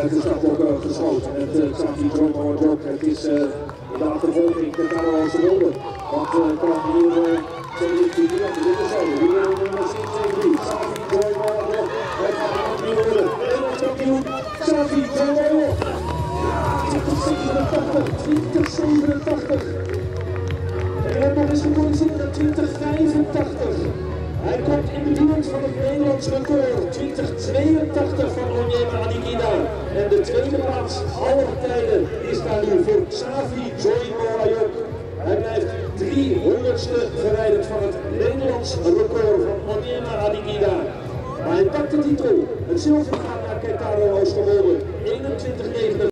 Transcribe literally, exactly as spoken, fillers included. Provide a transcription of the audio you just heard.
uit de startblok uh, geschoten. En het Xavi Joy mooi ook. Het is uh, in de achtervolging de Carlos Wilde. Want uh, kan hier twee drie op de zo. Hier nummer zes twee drie. Xavi Joy mooi ook. Hij gaat de kampioen worden. Nederlands kampioen Xavi Joy mooi ook. twintig zevenentachtig. twintig zevenentachtig. En hij heeft nog eens gecorrigeerd in twintig vijfentachtig. Hij komt in de buurt van het Nederlands record twintig tweeëntachtig van Onyema Adikida. En de tweede plaats aller tijden is daar nu voor Xavi Joy Moayok. Hij blijft driehonderdste verwijderd van het Nederlands record van Onyema Adikida. Maar hij pakt de titel. Het zilver gaat naar Keitaro Oosterwolde. eenentwintig negenentachtig.